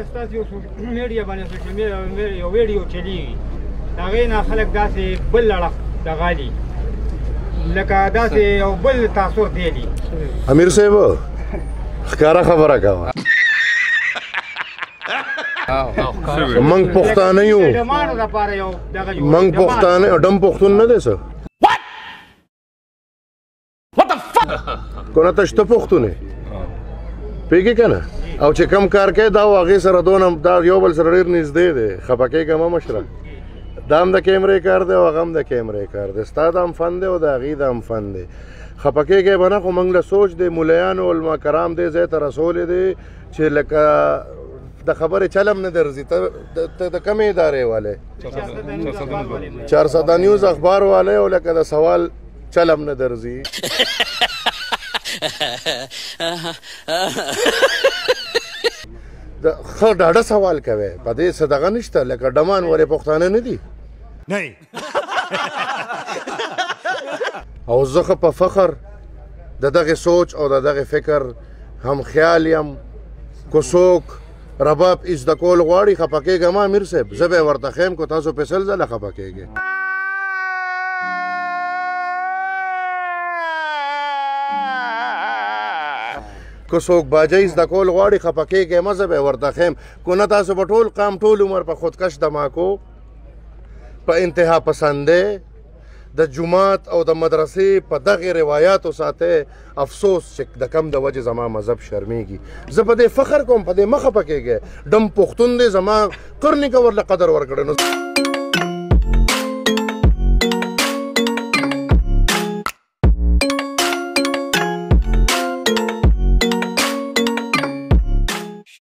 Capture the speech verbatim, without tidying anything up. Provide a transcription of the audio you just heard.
ستاسو یو میډیا باندې سوشل میډیا یو ویډیو چلیږي د هغې نه خلک داسې بل اړخ دغه دي لکه داسې یو بل تاثر دی دي امیر صاحب ښکاره خبره کوه موږ پښتانه یو موږ پښتانه ډم پښتون نه دی څه کنه ته شته پښتون یې پوهېږې که نه او چې کم کار کوې دا و هغې سره دونه دا یو بل سره ډېر نږدې دی خفه کېږه مه مشره دا هم د کیمرې کار دی او هغه هم د کیمرې کار دی ستا دا هم فن دی او د هغې دا هم فن دی خفه کېږی به نه خو موږ له سوچ دی ملیانو علما کرام دې ځای ته رسولې دی چې لکه د خبرې چلم نه درځي ته د کومې ادارې والی چار سده نیوز اخبار والی او لکه د سوال چلم نه درځي ښه ډاډه سوال کوی په دې څه دغه نشته لکه ډمان ولې پښتانه نه دي او زه ښه په فخر د دغې سوچ او د دغې فکر هم خیال یم که څوک رباب زده کول غواړي خفه کېږه ما امیر صاحب زه به یې ورته ښیم که تاسو پې سل ځله خفه کېږئ که څوک باجۍ زده کول غواړي خفه کېږئ مه زه به یې ورته ښیم که نه تاسو به ټول قام ټول عمر په خودکش دماکو په انتها پسندۍ د جومات او د مدرسې په دغې روایاتو ساتئ افسوس چې د کم د وجې زما مذهب شرمېږي زه په دې فخر کوم په دې مه خفه کېږئ ډم پښتون دی زما قرنې که ورله قدر ورکړی نو